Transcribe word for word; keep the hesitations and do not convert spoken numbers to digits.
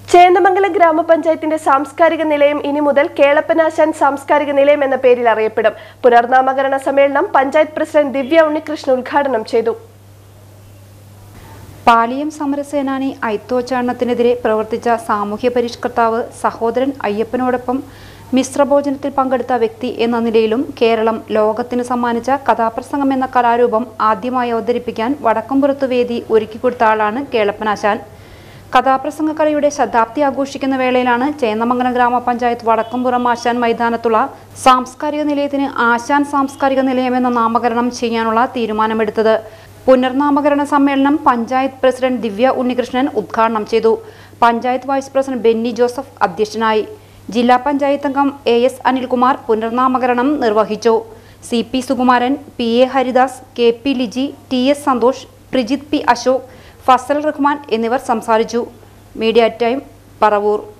ചേന്ദമംഗലം ഗ്രാമപഞ്ചായത്തിന്റെ സാംസ്കാരിക നിലയം ഇനി മുതൽ കേളപ്പനാശാൻ സാംസ്കാരിക നിലയം എന്ന പേരിൽ അറിയപ്പെടും. പുനർനാമകരണ സമ്മേളനം പഞ്ചായത്ത് പ്രസിഡന്റ് ദിവ്യ ഉണ്ണികൃഷ്ണൻ ഉദ്ഘാടനം ചെയ്തു. പാലിയം സമരസേനാനി ഐത്തോച്ചാരണത്തിനെതിരെ പ്രവർത്തിച്ച സാമൂഹ്യ പരിഷ്കർത്താവ് സഹോദരൻ അയ്യപ്പനോടൊപ്പം മിശ്രഭോജനത്തിൽ പങ്കെടുത്ത വ്യക്തി എന്ന നിലയിലും കേരളം ലോകത്തിന് സമ്മാനിച്ച കഥാപ്രസംഗം എന്ന കലാരൂപം ആദ്യമായി അവതരിപ്പിക്കാൻ വടക്കുംപുറത്ത് വേദി ഒരുക്കിക്കൊടുത്ത ആളാണ് കേളപ്പനാശാൻ. കഥാപ്രസംഗ കലയുടെ ശതാബ്ദി ആഘോഷിക്കുന്ന വേളയിലാണ് ചേന്ദമംഗലം ഗ്രാമപഞ്ചായത്ത് വടക്കുംപുറം ആശാൻ മൈതാനത്തുള്ള സാംസ്കാരിക നിലയത്തിന് ആശാൻ സാംസ്കാരിക നിലയം എന്ന നാമകരണം ചെയ്യാനുള്ള തീരുമാനമെടുത്തത്. പുനർനാമകരണ സമ്മേളനം പഞ്ചായത്ത് പ്രസിഡന്റ് ദിവ്യ ഉണ്ണികൃഷ്ണൻ ഉദ്ഘാടനം ചെയ്തു. പഞ്ചായത്ത് വൈസ് പ്രസിഡന്റ് ബെന്നി ജോസഫ് അധ്യക്ഷനായി. ജില്ലാ പഞ്ചായത്ത് അംഗം എ എസ് അനിൽകുമാർ പുനർനാമകരണം നിർവഹിച്ചു. C P Sukumaran, P A Haridas, K P Liji, T S Santhosh, Prijith P Ashok, Fazal Rahman എന്നിവർ സംസാരിച്ചു. Media time, Paravur.